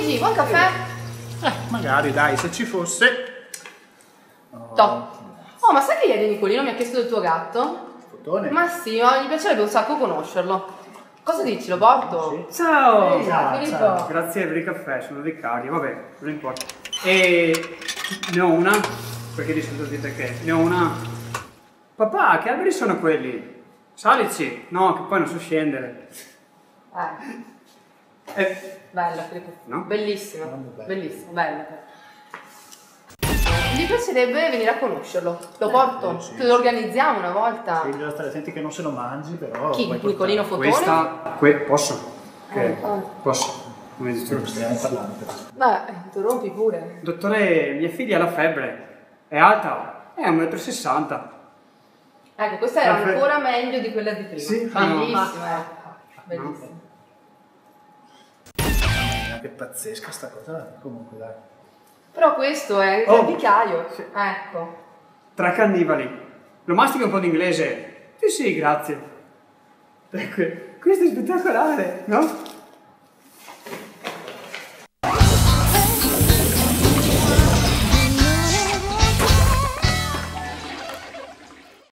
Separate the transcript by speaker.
Speaker 1: Luigi, vuoi un caffè?
Speaker 2: Magari, dai, se ci fosse.
Speaker 1: Toh. Oh, ma sai che ieri Nicolino mi ha chiesto del tuo gatto?
Speaker 2: Fotone.
Speaker 1: Ma sì, ma gli piacerebbe un sacco conoscerlo. Cosa dici, lo porto?
Speaker 2: Sì.
Speaker 3: Ciao!
Speaker 1: Filippo.
Speaker 3: Ciao. Grazie per il caffè, sono dei cari, vabbè, non importa. E ne ho una, perché di solito dite che ne ho una. Papà, che alberi sono quelli? Salici? No, che poi non so scendere.
Speaker 1: Bella, Filippo.
Speaker 3: No?
Speaker 1: Bellissima.
Speaker 2: Bello.
Speaker 1: Bellissima, bella. Gli piacerebbe venire a conoscerlo. Lo porto?
Speaker 2: sì.
Speaker 1: Te lo organizziamo una volta?
Speaker 2: Sì, bisogna stare attenti che non se lo mangi, però.
Speaker 1: Chi?
Speaker 2: puoi
Speaker 1: Nicolino
Speaker 2: portare.
Speaker 1: Fotone?
Speaker 3: Posso? Posso? Come dici tu?
Speaker 2: Stiamo parlando.
Speaker 1: Beh, tu rompi pure.
Speaker 3: Dottore, mia figlia ha la febbre. È alta? È 1,60 m.
Speaker 1: Ecco, questa era
Speaker 3: Perfetto.
Speaker 1: ancora meglio di quella di prima.
Speaker 3: Sì,
Speaker 1: Bellissima, bellissima.
Speaker 2: Che pazzesca sta cosa. Comunque, dai.
Speaker 1: Però questo è il
Speaker 3: Oh.
Speaker 1: picchiaio.
Speaker 3: Sì.
Speaker 1: Ecco.
Speaker 3: Tra cannibali. Lo mastica un po' di inglese? Sì, sì, grazie. Questo è spettacolare, no?